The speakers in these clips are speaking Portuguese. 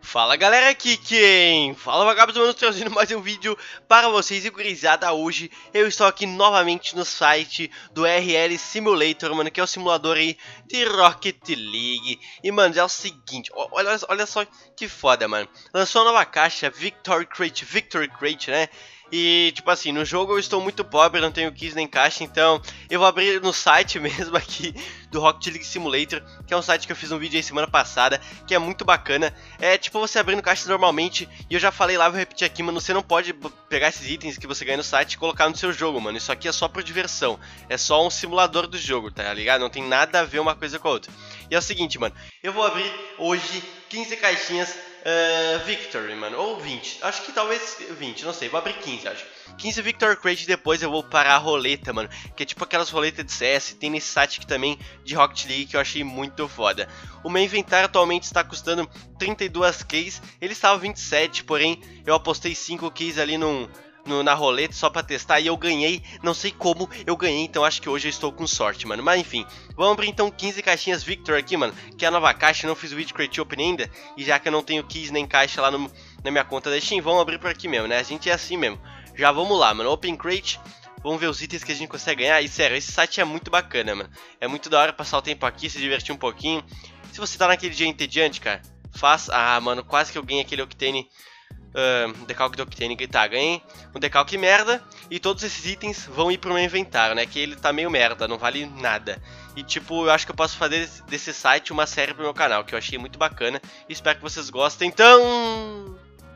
Fala galera, aqui quem fala vagabundo, mano, trazendo mais um vídeo para vocês. E gurizada, hoje eu estou aqui novamente no site do RL Simulator, mano, que é o simulador aí de Rocket League. E mano, é o seguinte, olha só que foda, mano. Lançou uma nova caixa, Victory Crate, né? E tipo assim, no jogo eu estou muito pobre, não tenho keys nem caixa, então eu vou abrir no site mesmo aqui do Rocket League Simulator, que é um site que eu fiz um vídeo aí semana passada, que é muito bacana. É tipo você abrindo caixas normalmente, e eu já falei lá, vou repetir aqui, mano, você não pode pegar esses itens que você ganha no site e colocar no seu jogo, mano. Isso aqui é só por diversão, é só um simulador do jogo, tá ligado? Não tem nada a ver uma coisa com a outra. E é o seguinte, mano, eu vou abrir hoje 15 caixinhas Victory, mano, ou 20, acho que talvez 20, não sei, vou abrir 15, acho. 15 Victory Crate, depois eu vou parar a roleta, mano, que é tipo aquelas roletas de CS, tem nesse site aqui também de Rocket League que eu achei muito foda. O meu inventário atualmente está custando 32 keys, ele estava 27, porém eu apostei 5 keys ali na roleta só pra testar e eu ganhei, não sei como eu ganhei, então acho que hoje eu estou com sorte, mano. Mas enfim, vamos abrir então 15 caixinhas Victor aqui, mano, que é a nova caixa. Eu não fiz o vídeo Crate Open ainda, e já que eu não tenho keys nem caixa lá na minha conta da Steam, vamos abrir por aqui mesmo, né? A gente é assim mesmo. Já vamos lá, mano, Open Crate, vamos ver os itens que a gente consegue ganhar. E sério, esse site é muito bacana, mano. É muito da hora passar o tempo aqui, se divertir um pouquinho. Se você tá naquele dia entediante, cara, faz... Ah, mano, quase que eu ganhei aquele Octane... decalque do Octane, tá, ganhei um decalque merda. E todos esses itens vão ir pro meu inventário, né, que ele tá meio merda, não vale nada. E tipo, eu acho que eu posso fazer desse site uma série pro meu canal, que eu achei muito bacana. Espero que vocês gostem, então...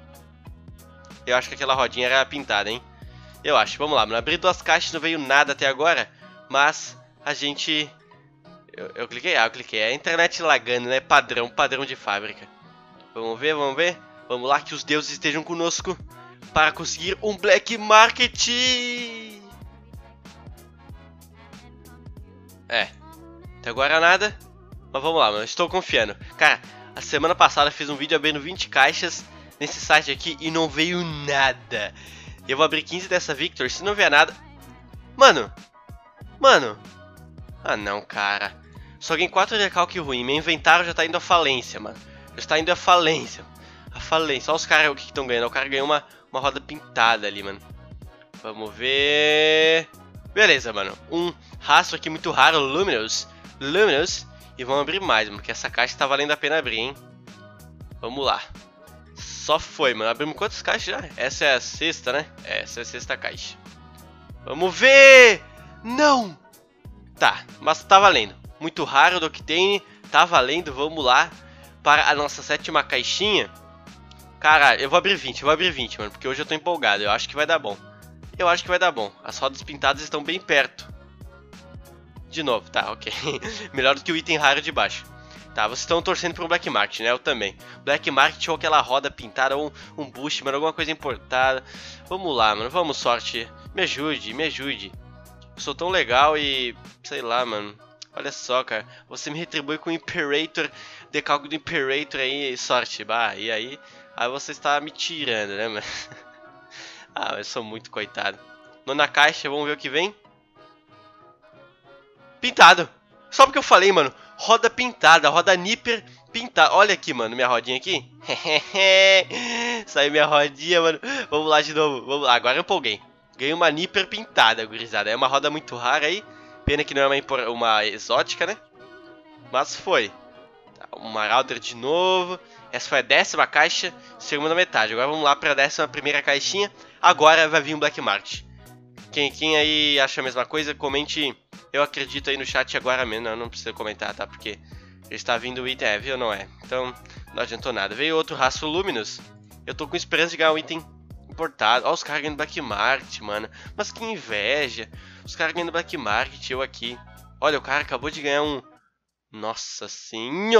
Eu acho que aquela rodinha era pintada, hein. Eu acho, vamos lá, mano, abri duas caixas, não veio nada até agora. Mas a gente... Eu cliquei, eu cliquei, é a internet lagando, né, padrão de fábrica. Vamos ver, vamos lá, que os deuses estejam conosco para conseguir um Black Market. Até agora nada, mas vamos lá, mano, estou confiando. Cara, a semana passada fiz um vídeo abrindo 20 caixas nesse site aqui e não veio nada. Eu vou abrir 15 dessa Victor, se não vier nada... Mano. Ah não, cara. Só ganhei 4 recalque ruim, meu inventário já tá indo à falência, mano. Já está indo à falência. Olha os caras o que estão ganhando. O cara ganhou uma roda pintada ali, mano. Vamos ver. Beleza, mano. Um rastro aqui muito raro, Luminous. E vamos abrir mais, mano, porque essa caixa tá valendo a pena abrir, hein. Vamos lá. Só foi, mano. Abrimos quantas caixas já? Essa é a sexta, né? Essa é a sexta caixa. Vamos ver. Não. Tá, mas tá valendo. Muito raro do Octane. Tá valendo, vamos lá. Para a nossa sétima caixinha. Cara, eu vou abrir 20, mano, porque hoje eu tô empolgado, eu acho que vai dar bom. As rodas pintadas estão bem perto. De novo, tá, ok. Melhor do que o item raro de baixo. Tá, vocês estão torcendo por um Black Market, né? Eu também. Black Market ou aquela roda pintada, ou um boost, mano, alguma coisa importada. Vamos lá, mano, vamos, sorte. Me ajude. Eu sou tão legal e... sei lá, mano. Olha só, cara, você me retribui com o Imperator, decalque do Imperator aí, sorte, bah, e aí você está me tirando, né, mano? Ah, eu sou muito coitado. Nona caixa, vamos ver o que vem. Pintado, só porque eu falei, mano, roda pintada, roda Nipper pintada. Olha aqui, mano, minha rodinha aqui. Saiu minha rodinha, mano, vamos lá de novo, vamos lá, agora eu empolguei. Ganhei uma Nipper pintada, gurizada, é uma roda muito rara aí. Pena que não é uma exótica, né? Mas foi. Tá, uma Marauder de novo. Essa foi a 10ª caixa, segunda metade. Agora vamos lá para a 11ª caixinha. Agora vai vir um Black Market. Quem aí acha a mesma coisa, comente. Eu acredito aí no chat agora mesmo. Não precisa comentar, tá? Porque já está vindo o item, viu ou não é? Então não adiantou nada. Veio outro rastro Luminous. Eu tô com esperança de ganhar um item importado. Olha os caras ganhando Black Market, mano. Mas que inveja. Os caras ganhando Black Market, eu aqui. Olha, o cara acabou de ganhar um... Nossa senhora!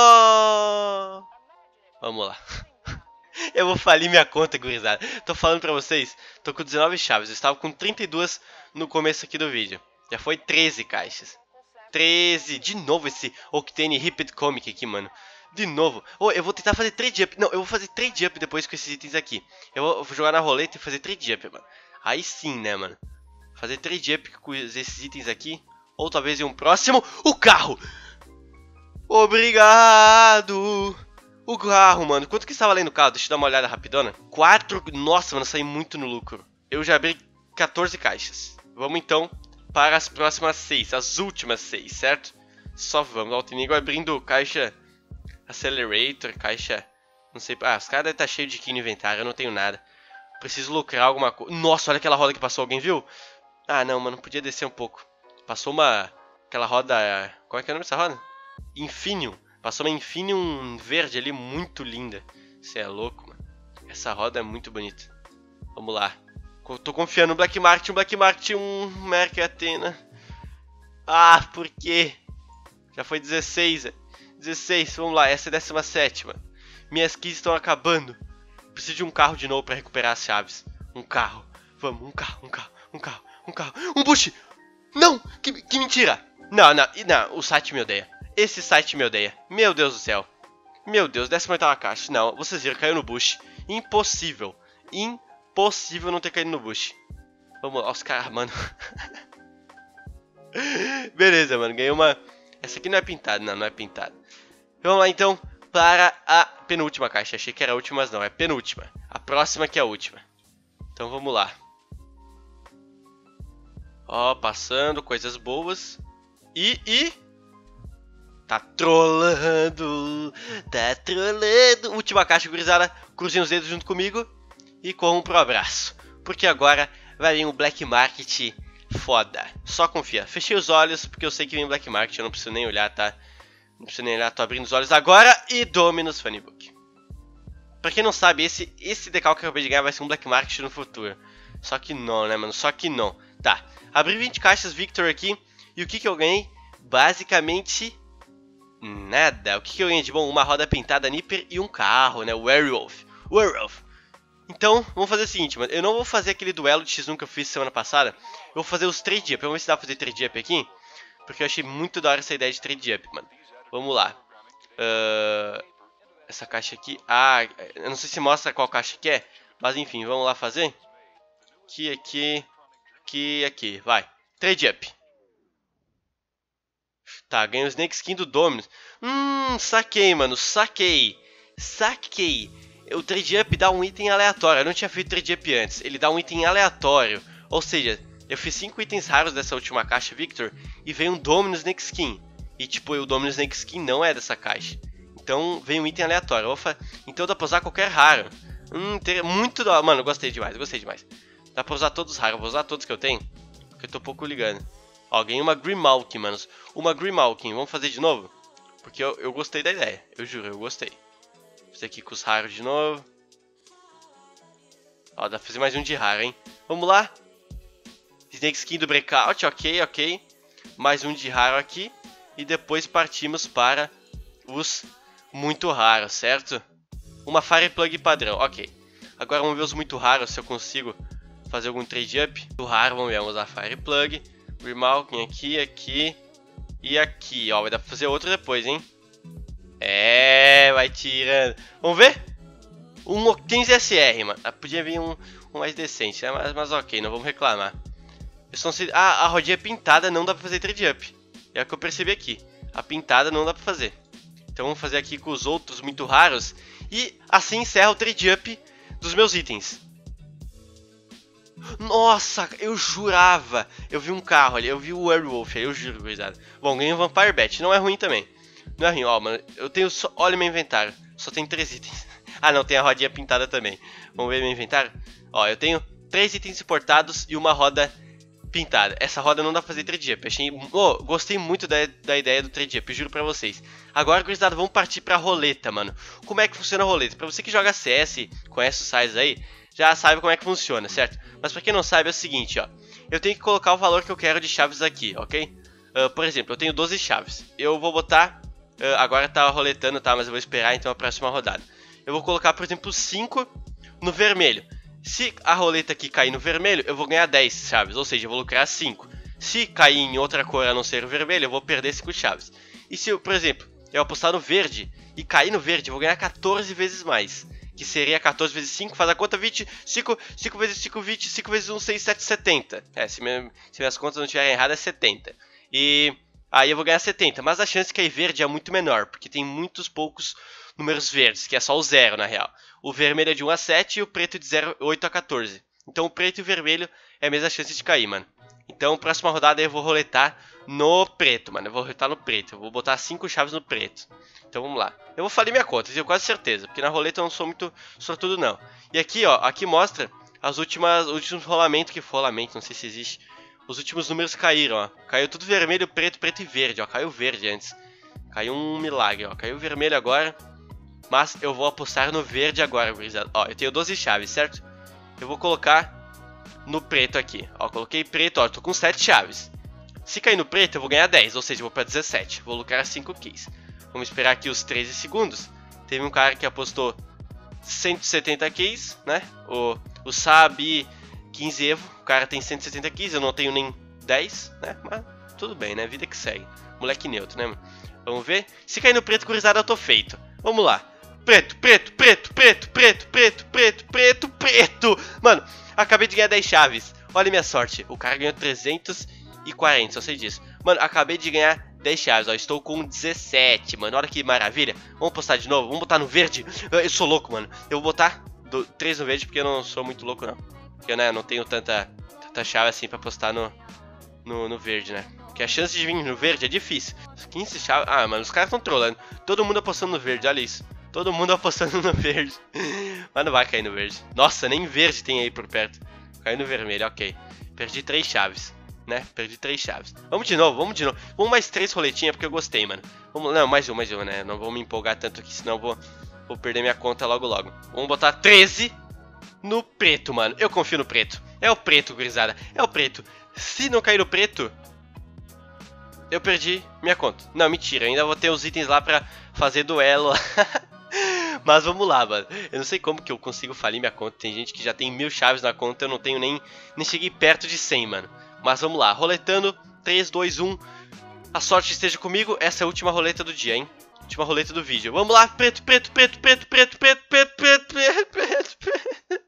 Vamos lá. Eu vou falir minha conta, gurizada. Tô falando pra vocês. Tô com 19 chaves. Eu estava com 32 no começo aqui do vídeo. Já foi 13 caixas. 13. De novo esse Octane Ripped Comic aqui, mano. De novo. Oh, eu vou tentar fazer trade up. Não, eu vou fazer trade up depois com esses itens aqui. Eu vou jogar na roleta e fazer trade up, mano. Aí sim, né, mano. Fazer trade up com esses itens aqui. Ou talvez em um próximo. O carro! Obrigado! O carro, mano. Quanto que está valendo o carro? Deixa eu dar uma olhada rapidona. 4... Nossa, mano, saí muito no lucro. Eu já abri 14 caixas. Vamos, então, para as próximas 6. As últimas 6, certo? Só vamos. Ó, o Tinigo abrindo caixa Accelerator, caixa... Não sei... Ah, os caras devem estar cheios de key no inventário. Eu não tenho nada. Preciso lucrar alguma coisa. Nossa, olha aquela roda que passou. Alguém viu? Ah, não, mano. Podia descer um pouco. Passou uma... Aquela roda... Qual é que é o nome dessa roda? Infinium. Passou uma Infinium verde ali, muito linda. Você é louco, mano. Essa roda é muito bonita. Vamos lá. Tô confiando no Black Market, Merc Athena. Ah, por quê? Já foi 16, 16, vamos lá, essa é a 17ª. Minhas keys estão acabando. Preciso de um carro de novo pra recuperar as chaves. Um carro. Vamos, um carro. Um bush! Não! Que mentira! Não, o site me odeia. Esse site me odeia. Meu Deus do céu. Meu Deus, 18ª caixa. Não, vocês viram, caiu no bush. Impossível. Impossível não ter caído no bush. Vamos lá, os caras, mano. Beleza, mano, ganhei uma... Essa aqui não é pintada, não é pintada. Vamos lá, então, para a penúltima caixa. Achei que era a última, mas não, é a penúltima. A próxima que é a última. Então vamos lá. Ó, passando, coisas boas. E... Tá trolando. Última caixa, gurizada. Cruzem os dedos junto comigo. E corram pro abraço. Porque agora vai vir um Black Market foda. Só confia. Fechei os olhos porque eu sei que vem um Black Market. Eu não preciso nem olhar, tá? Não preciso nem olhar. Tô abrindo os olhos agora. E Dominus Funnybook. Pra quem não sabe, esse decalque que eu acabei de ganhar vai ser um Black Market no futuro. Só que não, né, mano? Só que não. Tá. Abri 20 caixas Victor aqui. E o que eu ganhei? Basicamente... nada. O que eu ganhei de bom? Uma roda pintada Nipper e um carro, né? Werewolf. Então, vamos fazer o seguinte, mano. Eu não vou fazer aquele duelo de X1 que eu fiz semana passada. Eu vou fazer os trade up. Vamos ver se dá pra fazer trade up aqui. Porque eu achei muito da hora essa ideia de trade up, mano. Vamos lá. Essa caixa aqui. Ah, eu não sei se mostra qual caixa que é. Mas enfim, vamos lá fazer. Aqui. Vai. Trade up. Tá, ganhei o Snake Skin do Dominus. Saquei, mano. Saquei. O trade up dá um item aleatório. Eu não tinha feito trade up antes. Ele dá um item aleatório. Ou seja, eu fiz 5 itens raros dessa última caixa, Victor. E veio um Dominus Snake Skin. E tipo, o Dominus Snake Skin não é dessa caixa. Então veio um item aleatório. Então dá pra usar qualquer raro. Muito da hora. Mano, gostei demais. Dá pra usar todos os raros. Vou usar todos que eu tenho. Porque eu tô pouco ligando. Ó, ganhei uma Grimalkin, manos. Uma Grimalkin. Vamos fazer de novo? Porque eu gostei da ideia. Eu juro, eu gostei. Vou fazer aqui com os raros de novo. Ó, dá pra fazer mais um de raro, hein? Vamos lá. Snake Skin do Breakout, ok. Mais um de raro aqui. E depois partimos para os muito raros, certo? Uma Fire Plug padrão, ok. Agora vamos ver os muito raros, se eu consigo fazer algum trade up. Do raro, vamos ver, vamos usar Fire Plug. Grimalkin aqui e aqui, ó. Vai dar pra fazer outro depois, hein? Vai tirando. Vamos ver? Um Octane SR, mano. Podia vir um mais decente, né? Mas ok, não vamos reclamar. A rodinha pintada não dá pra fazer trade up. É o que eu percebi aqui. A pintada não dá pra fazer. Então vamos fazer aqui com os outros muito raros. E assim encerra o trade up dos meus itens. Nossa, eu jurava. Eu vi um carro ali, eu vi o Werewolf aí, eu juro, coisada. Bom, ganhei um Vampire Bat, não é ruim também. Não é ruim, ó, mano. Eu tenho só. Olha meu inventário. Só tem 3 itens. Ah, não, tem a rodinha pintada também. Vamos ver meu inventário? Ó, eu tenho 3 itens importados e uma roda pintada. Essa roda não dá pra fazer trade up. Gostei muito da ideia do trade up, juro pra vocês. Agora, gurizada, vamos partir pra roleta, mano. Como é que funciona a roleta? Pra você que joga CS, conhece os sites aí, já sabe como é que funciona, certo? Mas pra quem não sabe é o seguinte, ó. Eu tenho que colocar o valor que eu quero de chaves aqui, ok? Por exemplo, eu tenho 12 chaves. Eu vou botar... agora tá roletando, tá? Mas eu vou esperar então a próxima rodada. Eu vou colocar, por exemplo, 5 no vermelho. Se a roleta aqui cair no vermelho, eu vou ganhar 10 chaves. Ou seja, eu vou lucrar 5. Se cair em outra cor a não ser o vermelho, eu vou perder 5 chaves. E se, por exemplo, eu apostar no verde e cair no verde, eu vou ganhar 14 vezes mais. Que seria 14 vezes 5, faz a conta 20, 5 vezes 5, 20, 5 vezes 1, 6, 7, 70. Se minhas contas não estiverem erradas, é 70. E aí eu vou ganhar 70, mas a chance de cair verde é muito menor, porque tem muitos poucos números verdes, que é só o 0 na real. O vermelho é de 1 a 7 e o preto de 8 a 14. Então o preto e o vermelho é a mesma chance de cair, mano. Então próxima rodada eu vou roletar no preto, mano. Eu vou roletar no preto. Eu vou botar 5 chaves no preto. Então vamos lá. Eu vou falir minha conta, tenho quase certeza. Porque na roleta eu não sou muito sortudo, não. E aqui, ó. Aqui mostra os últimos rolamentos que foi. Rolamento, não sei se existe. Os últimos números caíram, ó. Caiu tudo vermelho, preto, preto e verde, ó. Caiu verde antes. Caiu um milagre, ó. Caiu vermelho agora. Mas eu vou apostar no verde agora, gurizada. Ó, eu tenho 12 chaves, certo? Eu vou colocar no preto aqui. Ó, coloquei preto, ó. Tô com 7 chaves. Se cair no preto, eu vou ganhar 10. Ou seja, eu vou pra 17. Vou lucrar 5 keys. Vamos esperar aqui os 13 segundos. Teve um cara que apostou 170 keys, né? O Sabi 15 Evo. O cara tem 170 keys. Eu não tenho nem 10, né? Mas tudo bem, né? Vida que segue. Moleque neutro, né, mano? Vamos ver. Se cair no preto, gurizada, eu tô feito. Vamos lá. Preto, preto, preto, preto, preto, preto, preto, preto, preto. Mano, acabei de ganhar 10 chaves. Olha minha sorte. O cara ganhou 340, só sei disso. Mano, acabei de ganhar 10 chaves, ó. Estou com 17, mano. Olha que maravilha. Vamos postar de novo. Vamos botar no verde. Eu sou louco, mano. Eu vou botar 3 no verde porque eu não sou muito louco, não. Porque, né, eu não tenho tanta chave assim pra postar no verde, né? Porque a chance de vir no verde é difícil. 15 chaves. Ah, mano, os caras estão trolando. Todo mundo apostando no verde, olha isso. Todo mundo apostando no verde. Mas não vai cair no verde. Nossa, nem verde tem aí por perto. Caiu no vermelho, ok. Perdi 3 chaves, né? Perdi 3 chaves. Vamos de novo, vamos de novo. Vamos mais 3 roletinhas porque eu gostei, mano. Vamos, não, mais um, né? Não vou me empolgar tanto aqui, senão eu vou perder minha conta logo logo. Vamos botar 13 no preto, mano. Eu confio no preto. É o preto, gurizada. É o preto. Se não cair no preto, eu perdi minha conta. Não, mentira. Ainda vou ter os itens lá pra fazer duelo. Mas vamos lá, mano. Eu não sei como que eu consigo falir minha conta. Tem gente que já tem 1000 chaves na conta. Eu não tenho nem cheguei perto de 100, mano. Mas vamos lá. Roletando. 3, 2, 1. A sorte esteja comigo. Essa é a última roleta do dia, hein? Última roleta do vídeo. Vamos lá. Preto, preto, preto, preto, preto, preto, preto, preto, preto, preto, preto.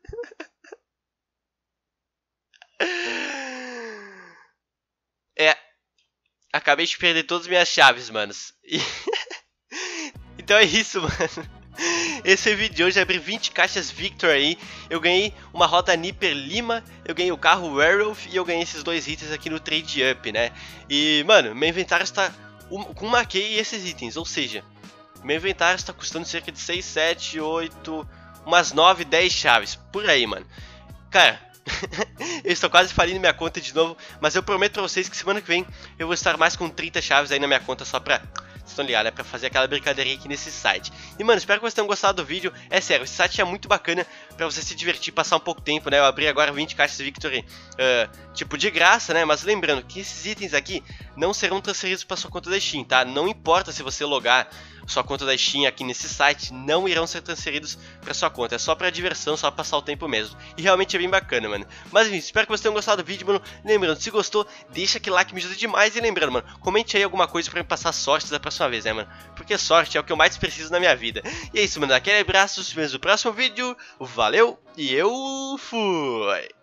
Acabei de perder todas as minhas chaves, manos. Então é isso, mano. Esse é o vídeo de hoje. Abri 20 caixas Victor aí. Eu ganhei uma roda Nipper Lima. Eu ganhei o carro Werewolf. E eu ganhei esses 2 itens aqui no Trade Up, né? E, mano, meu inventário está com uma key e esses itens. Ou seja, meu inventário está custando cerca de 6, 7, 8, umas 9, 10 chaves. Por aí, mano. Cara, eu estou quase falindo minha conta de novo. Mas eu prometo pra vocês que semana que vem eu vou estar mais com 30 chaves aí na minha conta. Só pra... Vocês estão ligados, é pra fazer aquela brincadeirinha aqui nesse site. E, mano, espero que vocês tenham gostado do vídeo. É sério, esse site é muito bacana pra você se divertir, passar um pouco tempo, né? Eu abri agora 20 caixas Victory, tipo, de graça, né? Mas lembrando que esses itens aqui não serão transferidos pra sua conta da Steam, tá? Não importa se você logar sua conta da Steam aqui nesse site, não irão ser transferidos pra sua conta. É só pra diversão, só pra passar o tempo mesmo. E realmente é bem bacana, mano. Mas enfim, espero que vocês tenham gostado do vídeo, mano. Lembrando, se gostou, deixa aquele like, me ajuda demais. E lembrando, mano, comente aí alguma coisa pra me passar sorte da próxima vez, né, mano? Porque sorte é o que eu mais preciso na minha vida. E é isso, mano. Aquele abraço, nos vemos no próximo vídeo. Valeu e eu fui!